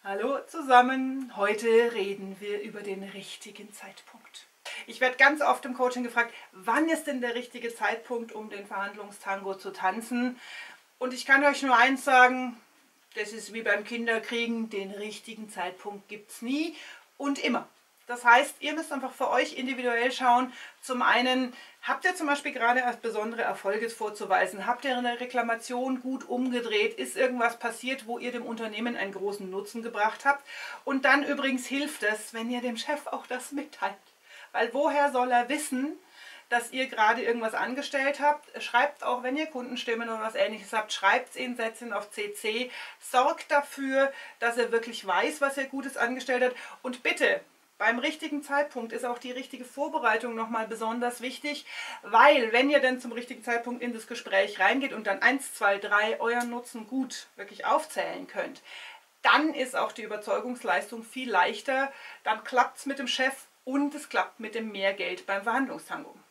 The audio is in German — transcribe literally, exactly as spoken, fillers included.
Hallo zusammen, heute reden wir über den richtigen Zeitpunkt. Ich werde ganz oft im Coaching gefragt, wann ist denn der richtige Zeitpunkt, um den Verhandlungstango zu tanzen? Und ich kann euch nur eins sagen, das ist wie beim Kinderkriegen, den richtigen Zeitpunkt gibt es nie und immer. Das heißt, ihr müsst einfach für euch individuell schauen. Zum einen, habt ihr zum Beispiel gerade erst besondere Erfolge vorzuweisen? Habt ihr eine Reklamation gut umgedreht? Ist irgendwas passiert, wo ihr dem Unternehmen einen großen Nutzen gebracht habt? Und dann übrigens hilft es, wenn ihr dem Chef auch das mitteilt. Weil woher soll er wissen, dass ihr gerade irgendwas angestellt habt? Schreibt auch, wenn ihr Kundenstimmen oder was Ähnliches habt, schreibt es ihn, setzt ihn auf C C. Sorgt dafür, dass er wirklich weiß, was er Gutes angestellt hat. Und bitte, beim richtigen Zeitpunkt ist auch die richtige Vorbereitung nochmal besonders wichtig, weil wenn ihr dann zum richtigen Zeitpunkt in das Gespräch reingeht und dann eins, zwei, drei euren Nutzen gut wirklich aufzählen könnt, dann ist auch die Überzeugungsleistung viel leichter, dann klappt es mit dem Chef und es klappt mit dem Mehrgeld beim Verhandlungstango.